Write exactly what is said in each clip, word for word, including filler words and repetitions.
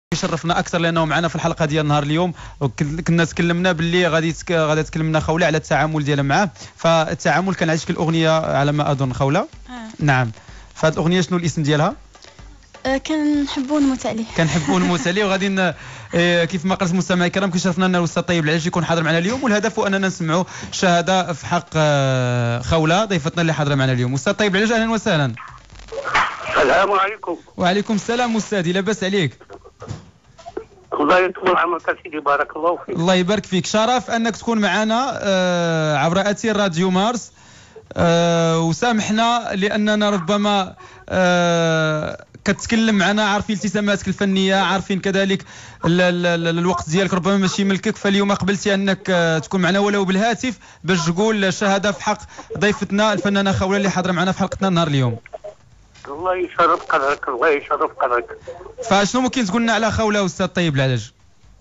يشرفنا اكثر لانه معنا في الحلقه ديال نهار اليوم. كنا تكلمنا باللي غادي غادي تكلمنا خوله على التعامل ديالها معاه. فالتعامل كان على شكل اغنيه على ما اظن خوله. آه. نعم. فهاد الاغنيه شنو الاسم ديالها؟ آه كنحبوا نموت عليه. كنحبوا نموت عليه. وغادي آه كيف ما قلت مستمعي الكرام كيشرفنا ان الاستاذ طيب العلاج يكون حاضر معنا اليوم، والهدف هو اننا نسمعوا شهاده في حق آه خوله ضيفتنا اللي حاضره معنا اليوم. استاذ طيب العلاج اهلا وسهلا. السلام عليكم. وعليكم السلام استاذي، لاباس عليك؟ الله يطول عمرك سيدي، بارك الله فيك. الله يبارك فيك، شرف انك تكون معنا آه عبر اثير راديو مارس. آه وسامحنا لاننا ربما آه كتكلم معنا، عارفين التزاماتك الفنيه، عارفين كذلك ال ال ال الوقت ديالك ربما ماشي ملكك، فاليوم قبلتي انك آه تكون معنا ولو بالهاتف باش تقول شهاده في حق ضيفتنا الفنانه خوله اللي حاضره معنا في حلقتنا نهار اليوم. الله يشرف قدرك، الله يشرف قدرك. فشنو ممكن تقول لنا على خوله استاذ طيب العلاج؟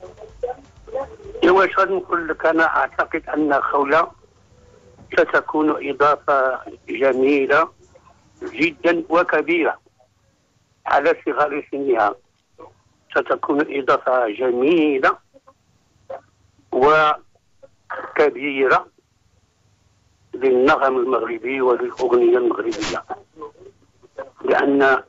ايوا شنو نقول لك، انا اعتقد ان خوله ستكون اضافه جميله جدا وكبيره على صغار سنها. ستكون اضافه جميله وكبيره للنغم المغربي وللاغنيه المغربيه، لأن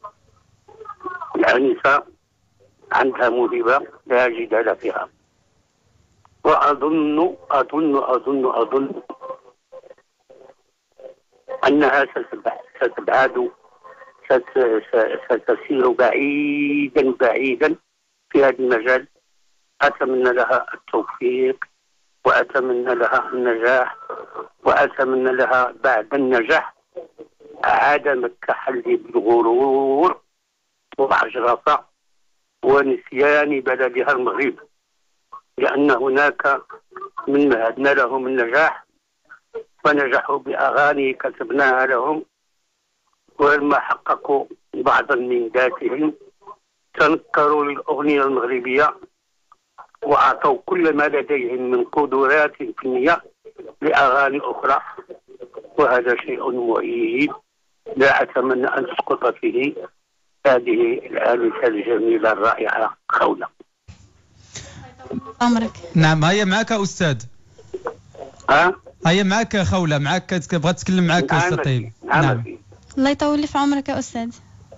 العنيسة عندها موهبة لا جدال فيها. وأظن أظن أظن أظن أنها ستبعد ستسير بعيدا بعيدا في هذا المجال. أتمنى لها التوفيق، وأتمنى لها النجاح، وأتمنى لها بعد النجاح عدم التحلي بالغرور والعجرفة ونسيان بلدها المغرب، لأن هناك من مهدنا لهم النجاح فنجحوا بأغاني كتبناها لهم، ولما حققوا بعضا من ذاتهم تنكروا للأغنية المغربية وأعطوا كل ما لديهم من قدرات فنية لأغاني أخرى، وهذا شيء معيب لا أتمنى أن تسقط فيه هذه الآلهة الجميلة الرائعة خوله. عمرك. نعم، هيا معك أستاذ. ها؟ هيا معك خوله، معك بغات تتكلم معك أستاذ طيب. نعم. الله يطول لي في عمرك يا أستاذ.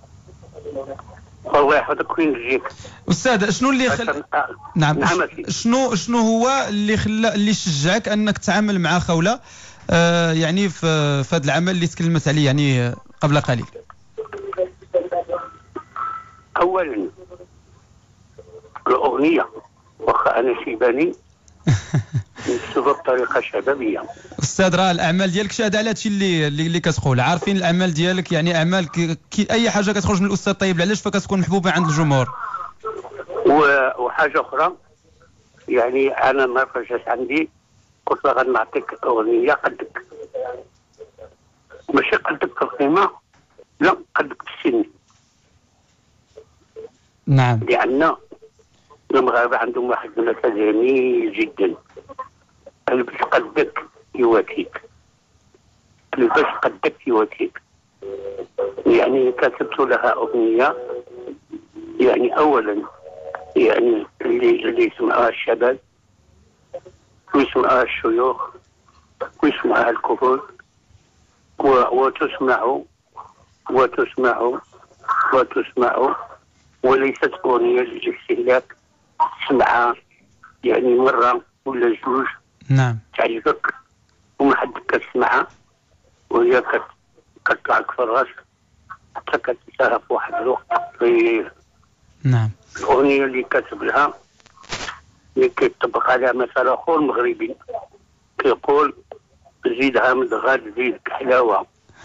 الله يحفظك وين تجيك. أستاذ شنو اللي خل... نعم. نعم. شنو شنو هو اللي خلى اللي شجعك أنك تتعامل مع خوله آه يعني في في هذا العمل اللي تكلمت عليه يعني قبل قليل؟ اولا الاغنيه واخا انا شيباني نكتبها بطريقه شبابيه. استاذ راه الاعمال ديالك شاهده على هادشي اللي اللي كتقول، عارفين الاعمال ديالك يعني اعمال كي اي حاجه كتخرج من الاستاذ طيب العلاج فكتكون محبوبه عند الجمهور. وحاجه اخرى يعني انا ما فاش عندي قلت له غنعطيك اغنيه قدك، ماشي قدك في القيمه، لا قدك في السن. نعم. لان المغاربه عندهم واحد المثل جميل جدا، البس قدك يواتيك، البس قدك يواتيك. يعني كتبت لها اغنيه يعني اولا يعني اللي اللي يسمعها الشباب ويسمعها الشيوخ ويسمعها الكهول وتسمع وتسمع وتسمع وليست أغنية للاستهلاك، تسمعها يعني مرة ولا جوج. نعم. تعجبك وما حدك كتسمعها وهي كتطلعك في الراس حتى كتنساها في واحد الوقت طويل. نعم. الأغنية اللي كتب لها اللي كيطبق عليها مثل اخر مغربي كيقول زيدها مدغات زيدك حلاوه.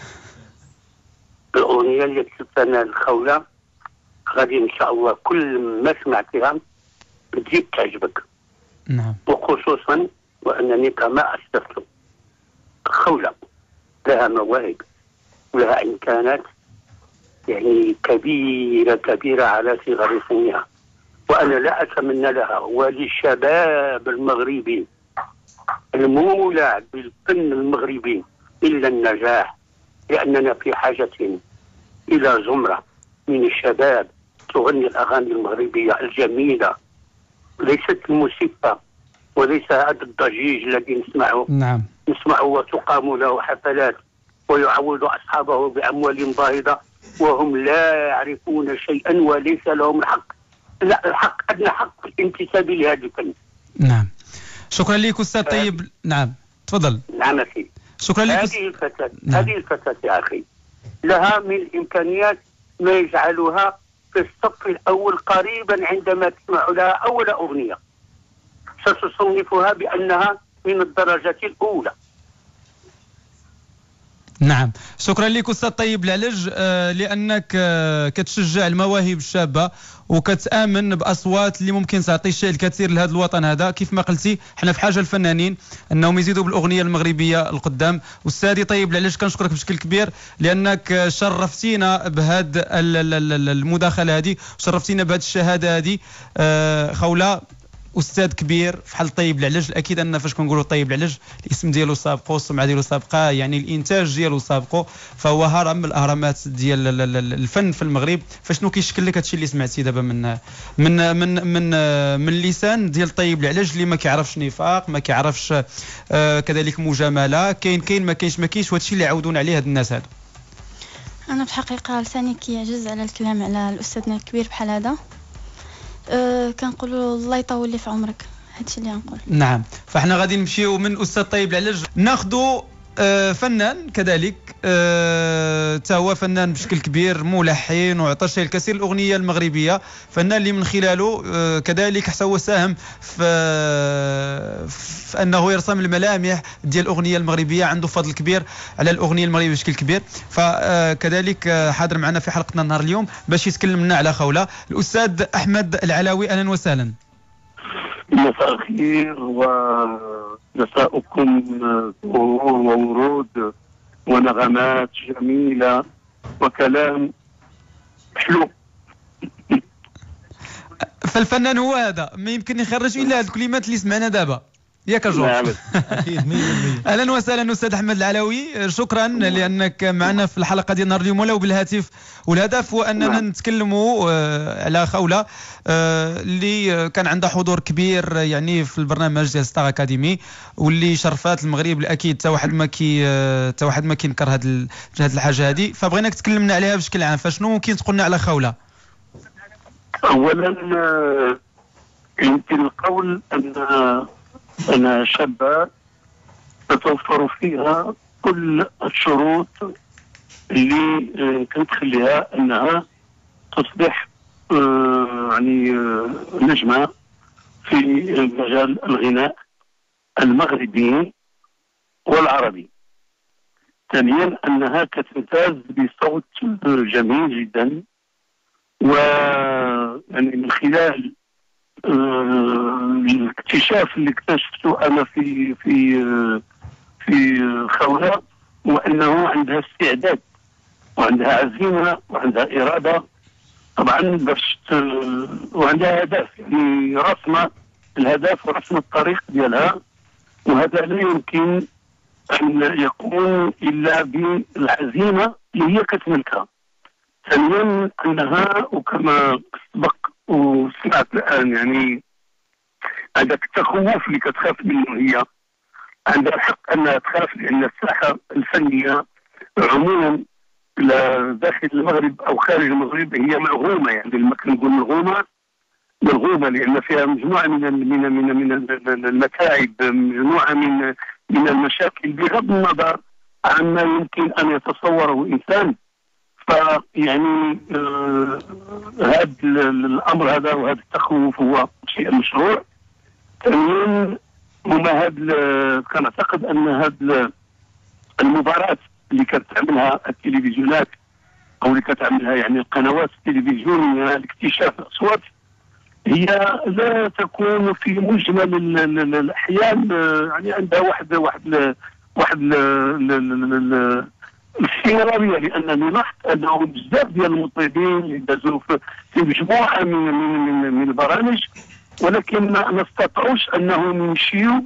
الاغنيه اللي كتبتها انا الخوله غادي ان شاء الله كل ما سمعتها تجيب تعجبك. نعم. وخصوصا وانني كما اسلفت خوله لها مواهب ولها امكانات يعني كبيره كبيره على صغر سنها، وأنا لا أتمنى لها وللشباب المغربي المولع بالفن المغربي إلا النجاح، لأننا في حاجة إلى زمرة من الشباب تغني الأغاني المغربية الجميلة، ليست الموسيقى وليس هذا الضجيج الذي نسمعه. نعم. نسمعه وتقام له حفلات ويعوض أصحابه بأموال باهظة وهم لا يعرفون شيئا وليس لهم الحق، لا الحق أدنى حق الانتساب لهذا الفن. نعم. شكرا لك أستاذ طيب. نعم تفضل. نعم أخي. شكرا لك. هذه الفتاة نعم. هذه الفتاة يا أخي لها من الإمكانيات ما يجعلها في الصف الأول قريبا عندما تسمع لها أول أغنية ستصنفها بأنها من الدرجة الأولى. نعم. شكرا لك أستاذ طيب العلج، آه لأنك آه كتشجع المواهب الشابة وكتآمن بأصوات اللي ممكن تعطي الشيء الكثير لهذا الوطن هذا. كيف ما قلتي حنا في حاجة الفنانين أنهم يزيدوا بالأغنية المغربية القدام. أستاذي طيب العلج كنشكرك بشكل كبير لأنك شرفتينا بهذه المداخلة هذه، شرفتينا بهذه الشهادة هذه. آه خولة استاذ كبير فحال طيب العلج، اكيد ان فاش كنقولوا طيب العلج الاسم ديالو سابقه والسمعه ديالو سابقه، يعني الانتاج ديالو سابقه، فهو هرم من الاهرامات ديال الفن في المغرب. فشنو كيشكل لك هادشي اللي سمعتي دابا من من من من من اللسان ديال طيب العلج اللي ما كيعرفش نفاق، ما كيعرفش آه كذلك مجامله، كاين كاين ما كاينش ما كاينش، وهادشي اللي عاودون عليه هاد الناس هادو. انا في الحقيقه لساني كيعجز على الكلام على الاستاذنا الكبير بحال هذا. أه كنقولوا الله يطول لي في عمرك، هادشي اللي غنقول. نعم. فاحنا غادي نمشيو من استاذ طيب العلج ناخذوا آه فنان كذلك آه تا هو فنان بشكل كبير، ملحن وعطى شيء الكثير الاغنيه المغربيه، فنان اللي من خلاله آه كذلك حتى هو ساهم في, آه في انه يرسم الملامح ديال الاغنيه المغربيه، عنده فضل كبير على الاغنيه المغربيه بشكل كبير. فكذلك آه حاضر معنا في حلقتنا نهار اليوم باش يتكلم لنا على خوله الاستاذ احمد العلوي. اهلا وسهلا. مساء الخير ونساؤكم زهور وورود ونغمات جميلة وكلام حلو. فالفنان هو هذا، ما يمكن يخرج الا هذه الكلمات اللي سمعنا دابا، ياك جورج؟ نعم اكيد مية بالمية. اهلا وسهلا استاذ احمد العلوي، شكرا لانك معنا في الحلقه ديال نهار اليوم ولو بالهاتف، والهدف هو اننا نعم. نتكلموا على خوله اللي كان عندها حضور كبير يعني في البرنامج ديال ستار اكاديمي، واللي شرفات المغرب اكيد حتى واحد ما كي حتى واحد ما كينكر هذه هذه الحاجه هذه. فبغيناك تكلمنا عليها بشكل عام، فشنو ممكن تقولنا على خوله؟ اولا يمكن القول ان أنا شابة تتوفر فيها كل الشروط اللي كتخليها أنها تصبح يعني نجمة في مجال الغناء المغربي والعربي. ثانيا أنها كتمتاز بصوت جميل جدا، ويعني من خلال الاكتشاف اللي اكتشفته انا في في في خوله هو انه عندها استعداد وعندها عزيمه وعندها اراده طبعا باش وعندها هدف، يعني رسم الهدف ورسم الطريق ديالها، وهذا لا يمكن ان يكون الا بالعزيمه اللي هي كتملكها. ثانيا انها وكما سبق وسمعت الان يعني هذاك التخوف اللي كتخاف منه، هي عندها الحق انها تخاف، لان الساحه الفنيه عموما داخل المغرب او خارج المغرب هي ملغومه، يعني لما كنقول ملغومه ملغومه لان فيها مجموعه من من من من المتاعب، مجموعه من من المشاكل بغض النظر عما يمكن ان يتصوره انسان. فيعني آه هذا الامر هذا وهذا التخوف هو شيء مشروع. ثانيا هما هذا كنعتقد ان هذه المباراه اللي كتعملها التلفزيونات او اللي كتعملها يعني القنوات التلفزيونيه لاكتشاف الاصوات هي لا تكون في مجمل الاحيان يعني عندها واحد واحد واحد الاستمراريه، لانني لاحظت انه بزاف ديال المطربين اللي دازوا في مجموعه من من من البرامج ولكن ما استطاعوش انهم يمشيوا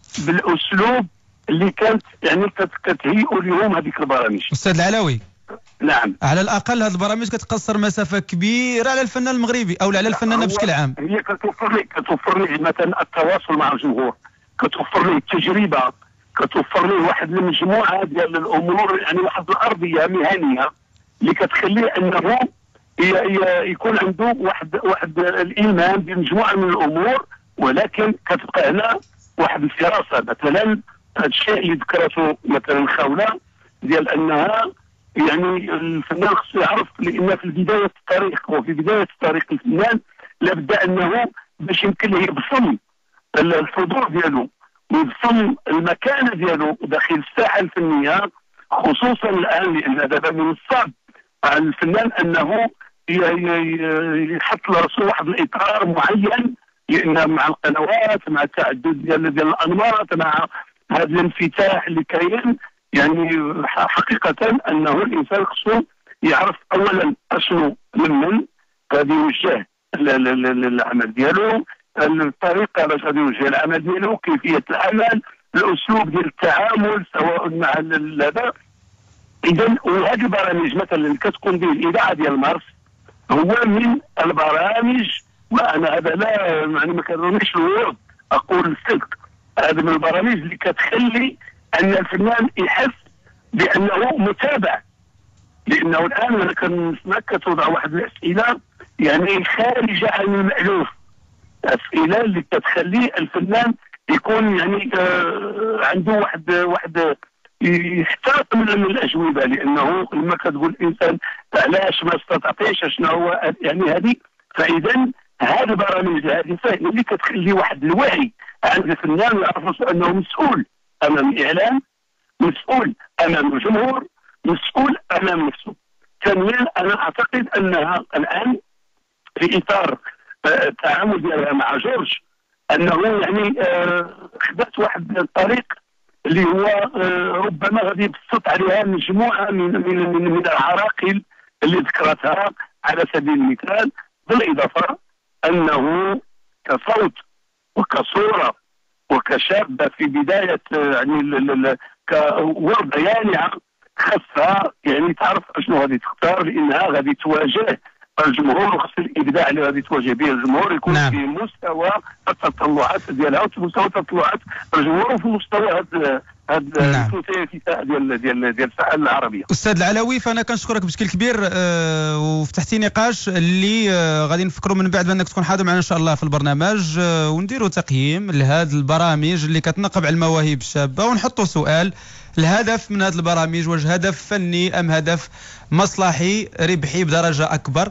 بالاسلوب اللي كانت يعني كتهيئوا لهم هذيك البرامج. استاذ العلوي نعم. على الاقل هذه البرامج كتقصر مسافه كبيره على الفنان المغربي او على الفنانه بشكل عام. هي كتوفر لي كتوفر لي مثلا التواصل مع الجمهور، كتوفر لي التجربه، كتوفر لي واحد المجموعه ديال الامور، يعني واحد الارضيه مهنيه اللي كتخليه انه يكون عنده واحد واحد الالمام بمجموعه من الامور، ولكن كتبقى هنا واحد الفراسه. مثلا هذا الشيء اللي ذكرته مثلا خوله ديال انها يعني الفنان خصو يعرف، لان في بدايه الطريق وفي بدايه طريق الفنان لابد انه باش يمكن له يبصم الحضور ديالو ويبصم المكانه ديالو داخل الساحه الفنيه، خصوصا الان لان دابا من الصعب على الفنان انه يحط لراسو واحد الاطار معين، لان مع القنوات مع التعدد ديال ديال الانماط مع هذا الانفتاح اللي كاين، يعني حقيقه انه الانسان خصو يعرف اولا اشنو من غادي يوجه العمل ديالو، الطريقه باش غادي يوجه العمل ديالو، كيفيه العمل، الاسلوب ديال التعامل سواء مع هذا. اذا وهذه البرامج مثلا اللي كتكون به الاذاعه ديال مارس هو من البرامج، وانا هذا لا يعني ما كنرميش الورد، اقول الصدق، هذا من البرامج اللي كتخلي ان الفنان يحس بانه متابع، لانه الان انا كنسمعك كتوضع واحد الاسئله يعني خارجه عن المالوف، اسئله اللي كتخلي الفنان يكون يعني آه عنده واحد واحد يحتاط من الاجوبه، لانه لما كتقول الانسان علاش ما استطعتيش شنو هو يعني هذه، فاذا هذه البرامج هذه اللي كتخلي واحد الوعي عند الفنان يعرف انه مسؤول امام الاعلام، مسؤول امام الجمهور، مسؤول امام نفسه. ثانيا انا اعتقد انها الان في اطار التعامل ديالها مع جورج انه يعني خدت واحد الطريق اللي هو ربما غادي يبسط عليها مجموعه من من من, من العراقل اللي ذكرتها على سبيل المثال، بالاضافه انه كصوت وكصوره وكشابه في بدايه يعني كورده يانعه خاصها يعني تعرف شنو غادي تختار، لانها غادي تواجه الجمهور، وخص الابداع اللي غادي تواجه به الجمهور يكون نعم. في مستوى التطلعات ديالها وفي مستوى تطلعات الجمهور وفي مستوى هذا هذا الكتاب ديال ديال ديال الساحه العربيه. استاذ العلوي، فانا كنشكرك بشكل كبير أه وفتحتي نقاش اللي أه غادي نفكروا من بعد بانك تكون حاضر معنا ان شاء الله في البرنامج أه ونديروا تقييم لهذه البرامج اللي كتنقب على المواهب الشابه، ونحطوا سؤال: الهدف من هذه البرامج واش هدف فني ام هدف مصلحي ربحي بدرجه اكبر؟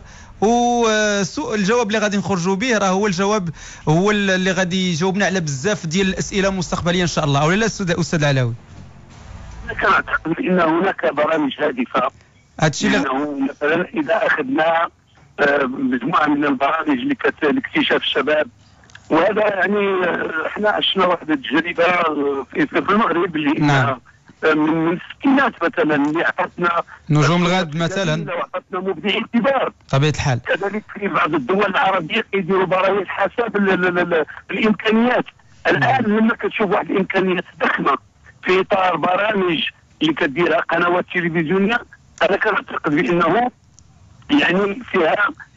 والسؤال الجواب اللي غادي نخرجوا به راه هو الجواب هو اللي غادي يجاوبنا على بزاف ديال الاسئله مستقبليه ان شاء الله، او لا استاذ العلوي؟ انا كنعتقد بان هناك برامج هادفه. هادشي اللي مثلا اذا اخذنا مجموعه من البرامج اللي لاكتشاف الشباب، وهذا يعني احنا عشنا واحد التجربه في, في المغرب اللي نعم. من الستينات مثلا اللي عطاتنا نجوم الغد مثلا، وعطاتنا مبدعين كبار طبيعه الحال. كذلك في بعض الدول العربيه كيديروا برامج حسب الامكانيات. الان لما كتشوف واحد الامكانيات ضخمه في اطار برامج اللي كديرها قنوات تلفزيونيه، انا كنعتقد بانه يعني فيها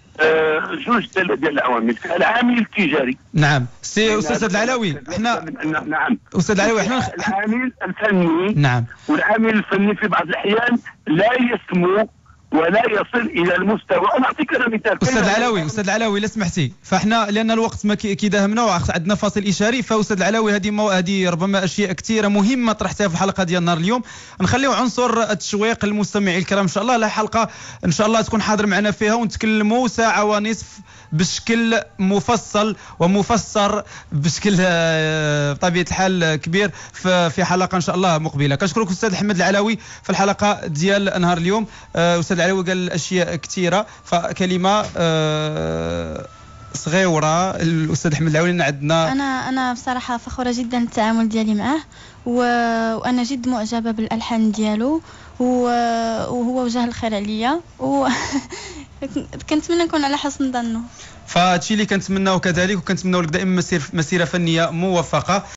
آه جوج ديال العوامل، فيها العامل التجاري. نعم سي استاذ العلوي، احنا نعم استاذ العلوي احنا العامل الفني نعم، والعامل الفني في بعض الاحيان لا يسمو ولا يصل الى المستوى. انا اعطيك انا مثال. استاذ العلوي استاذ العلوي لا سمحتي، فاحنا لان الوقت ما كيداهمنا وعندنا فاصل اشاري، فاستاذ العلوي هذه مو... هذه ربما اشياء كثيره مهمه طرحتها في الحلقه ديال نهار اليوم، نخليو عنصر التشويق للمستمعين الكرام ان شاء الله، لا حلقه ان شاء الله تكون حاضر معنا فيها ونتكلموا ساعه ونصف بشكل مفصل ومفسر بشكل بطبيعه الحال كبير في حلقه ان شاء الله مقبله. كنشكرك استاذ احمد العلوي في الحلقه ديال نهار اليوم. استاذ العلوي قال اشياء كثيره، فكلمه صغيره الاستاذ احمد العلوي عندنا. انا انا بصراحه فخوره جدا التعامل ديالي معه، وانا جد معجبه بالالحان ديالو، وهو وجه الخير عليا، و كنتمنى نكون على حسن ظنه. فهادشي اللي كنتمناو كذلك، وكنتمناو لك دائما مسيره فنيه موفقه.